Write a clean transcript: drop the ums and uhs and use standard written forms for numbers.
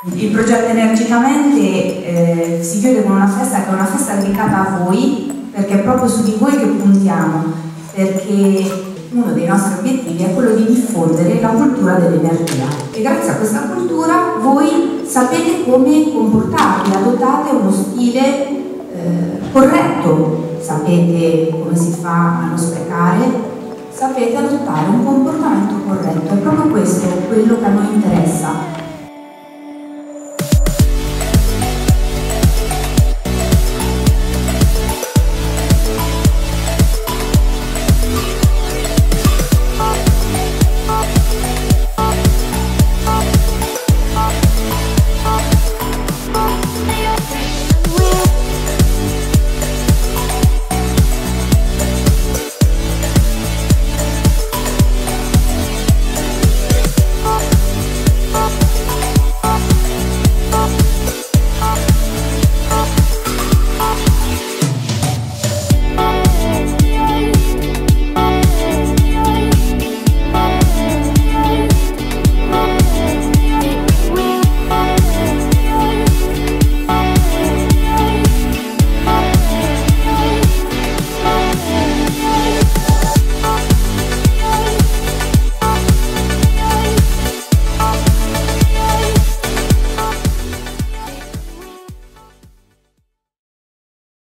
Il progetto Energicamente si chiude con una festa che è una festa dedicata a voi, perché è proprio su di voi che puntiamo, perché uno dei nostri obiettivi è quello di diffondere la cultura dell'energia e grazie a questa cultura voi sapete come comportarvi, adottate uno stile corretto, sapete come si fa a non sprecare, sapete adottare un comportamento corretto. È proprio questo quello che a noi interessa.